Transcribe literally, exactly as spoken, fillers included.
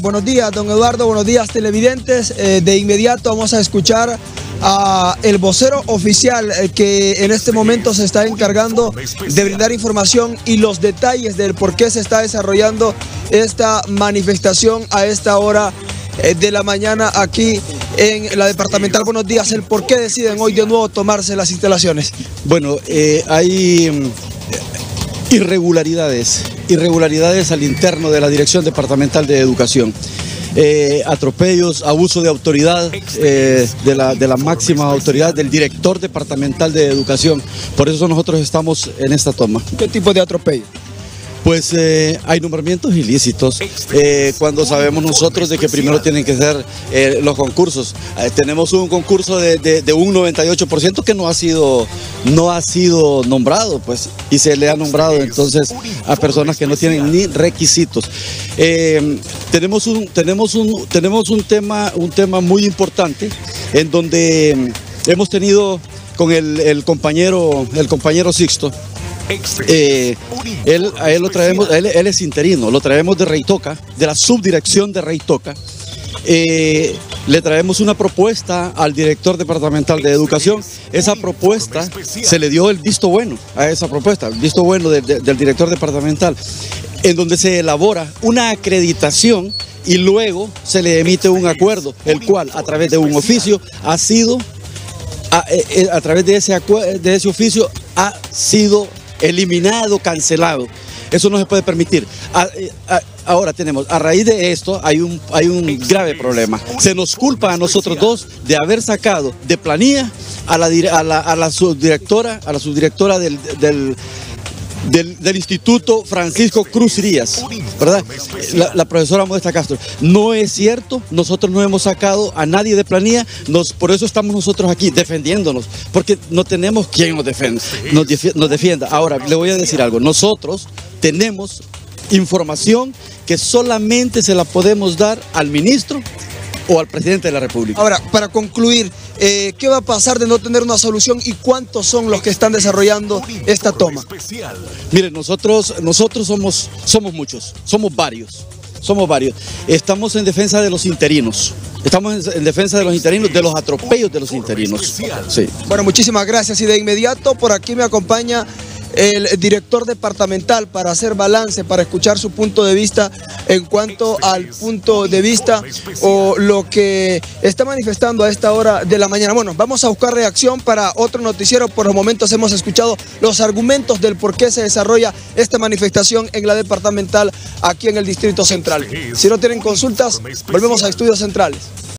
Buenos días, don Eduardo, buenos días, televidentes. Eh, de inmediato vamos a escuchar a el vocero oficial eh, que en este momento se está encargando de brindar información y los detalles del por qué se está desarrollando esta manifestación a esta hora eh, de la mañana aquí en la departamental. Buenos días, el por qué deciden hoy de nuevo tomarse las instalaciones. Bueno, eh, hay um, irregularidades, irregularidades al interno de la Dirección Departamental de Educación. Eh, atropellos, abuso de autoridad eh, de, la, de la máxima autoridad del director departamental de educación. Por eso nosotros estamos en esta toma. ¿Qué tipo de atropello? Pues eh, hay nombramientos ilícitos, eh, cuando sabemos nosotros de que primero tienen que ser eh, los concursos. Eh, tenemos un concurso de, de, de un noventa y ocho por ciento que no ha sido no ha sido nombrado, pues, y se le ha nombrado entonces a personas que no tienen ni requisitos. Eh, tenemos un tenemos un tenemos un tema un tema muy importante en donde hemos tenido con el, el compañero el compañero Sixto. Eh, él, a él lo traemos, él, él es interino, lo traemos de Reitoca, de la subdirección de Reitoca. Eh, le traemos una propuesta al director departamental de educación. Esa propuesta, se le dio el visto bueno a esa propuesta, el visto bueno de, de, del director departamental, en donde se elabora una acreditación y luego se le emite un acuerdo, el cual a través de un oficio ha sido, a, a, a través de ese, de ese oficio ha sido eliminado, cancelado. Eso no se puede permitir. A, a, ahora tenemos, a raíz de esto hay un, hay un grave problema. Se nos culpa a nosotros dos de haber sacado de planilla a la, a la, a la subdirectora, a la subdirectora del, del, del, del Instituto Francisco Cruz Díaz, ¿verdad? La, la profesora Modesta Castro. No es cierto, nosotros no hemos sacado a nadie de planilla, nos, por eso estamos nosotros aquí defendiéndonos, porque no tenemos quien nos defienda, nos, nos defienda. Ahora, le voy a decir algo, nosotros tenemos información que solamente se la podemos dar al ministro o al presidente de la República. Ahora, para concluir, eh, ¿qué va a pasar de no tener una solución y cuántos son los que están desarrollando esta toma? Miren, nosotros, nosotros somos, somos muchos, somos varios, somos varios. Estamos en defensa de los interinos. Estamos en defensa de los interinos, de los atropellos de los interinos. Sí. Bueno, muchísimas gracias y de inmediato por aquí me acompaña el director departamental para hacer balance, para escuchar su punto de vista en cuanto al punto de vista o lo que está manifestando a esta hora de la mañana. Bueno, vamos a buscar reacción para otro noticiero. Por los momentos hemos escuchado los argumentos del por qué se desarrolla esta manifestación en la departamental aquí en el Distrito Central. Si no tienen consultas, volvemos a Estudios Centrales.